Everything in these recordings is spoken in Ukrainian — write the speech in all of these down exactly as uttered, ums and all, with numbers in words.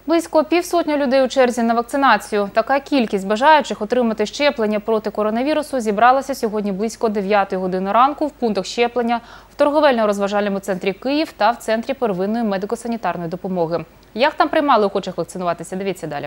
Близько півсотні людей у черзі на вакцинацію. Така кількість бажаючих отримати щеплення проти коронавірусу зібралася сьогодні близько дев'ятої години ранку в пунктах щеплення в торговельно-розважальному центрі «Київ» та в Центрі первинної медико-санітарної допомоги. Як там приймали охочих вакцинуватися, дивіться далі.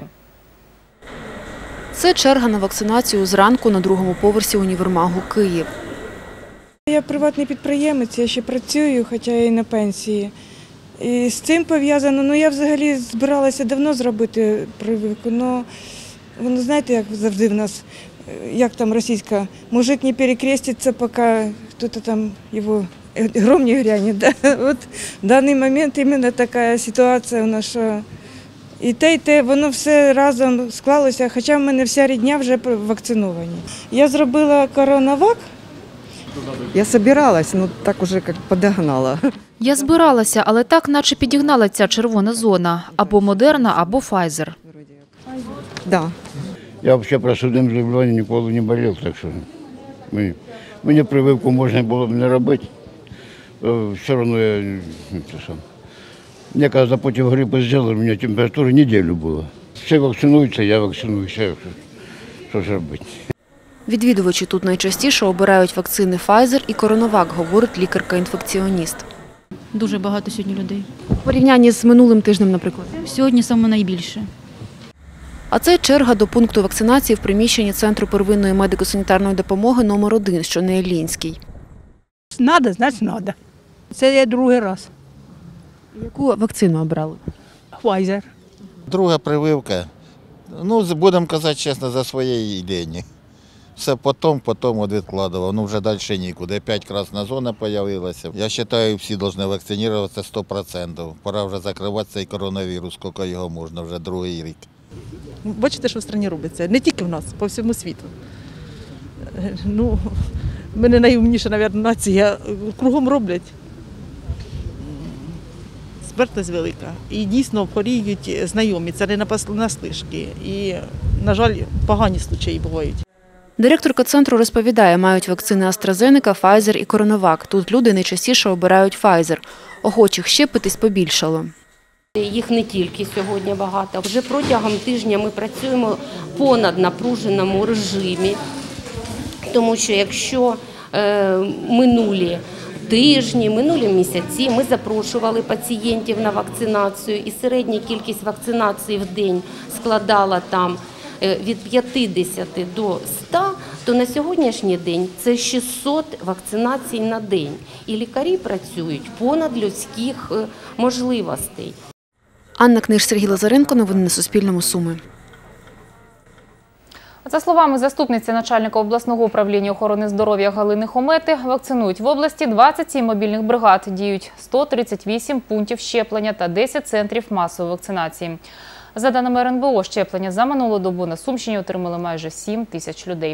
Це черга на вакцинацію зранку на другому поверсі універмагу «Київ». Я приватний підприємець, я ще працюю, хоча я і на пенсії. І з цим пов'язано, ну я взагалі збиралася давно зробити прививку, але воно знаєте, як завжди в нас, як там російська, мужик не перекреститься, поки хтось там його гром не гряне. Да? От в даний момент іменно така ситуація у нас, що і те, і те, воно все разом склалося, хоча в мене вся рідня вже вакциновані. Я зробила коронавак. Я збиралась, ну так уже як подогнала. Я збиралася, але так наче підігнала ця червона зона. Або Модерна, або Файзер. Да. Я взагалі про судинне заболівання ніколи не болів, так що мені, мені прививку можна було б не робити. Все одно я не те саме. Мені коли потім грипу зробили, у мене температура неділю була. Всі вакцинуються, я вакцинуюся. Що ж робити? Відвідувачі тут найчастіше обирають вакцини Pfizer і коронавак, говорить лікарка-інфекціоніст. Дуже багато сьогодні людей. У порівнянні з минулим тижнем, наприклад? Сьогодні саме найбільше. А це черга до пункту вакцинації в приміщенні Центру первинної медико-санітарної допомоги номер один, що на Іллінській. Надо, значить надо. Це я другий раз. Яку вакцину обрали? Pfizer. Друга прививка. Ну, будемо казати чесно, за своєї ідеї. Все потім, потім відкладував. Ну, вже далі нікуди. П'ять красна зона з'явилася. Я вважаю, всі повинні вакцинуватися сто відсотків. Пора вже закривати цей коронавірус, скільки його можна, вже другий рік. Бачите, що в країні робиться? Не тільки в нас, по всьому світу. Ну, ми не найумніша, мабуть, нація. Кругом роблять. Смертність велика. І дійсно хворіють знайомі, це не наслишки. І, на жаль, погані случаї бувають. Директорка центру розповідає, мають вакцини AstraZeneca, Pfizer і коронавак. Тут люди найчастіше обирають Pfizer. Охочих щепитись побільшало. Їх не тільки сьогодні багато. Вже протягом тижня ми працюємо в понаднапруженому режимі, тому що якщо е, минулі тижні, минулі місяці ми запрошували пацієнтів на вакцинацію, і середня кількість вакцинацій в день складала там від п'ятдесяти до ста, то на сьогоднішній день це шістсот вакцинацій на день. І лікарі працюють понад людських можливостей. Анна Книж, Сергій Лазаренко. Новини на Суспільному. Суми. За словами заступниці начальника обласного управління охорони здоров'я Галини Хомети, вакцинують в області двадцять сім мобільних бригад, діють сто тридцять вісім пунктів щеплення та десять центрів масової вакцинації. За даними РНБО, щеплення за минулу добу на Сумщині отримали майже сім тисяч людей.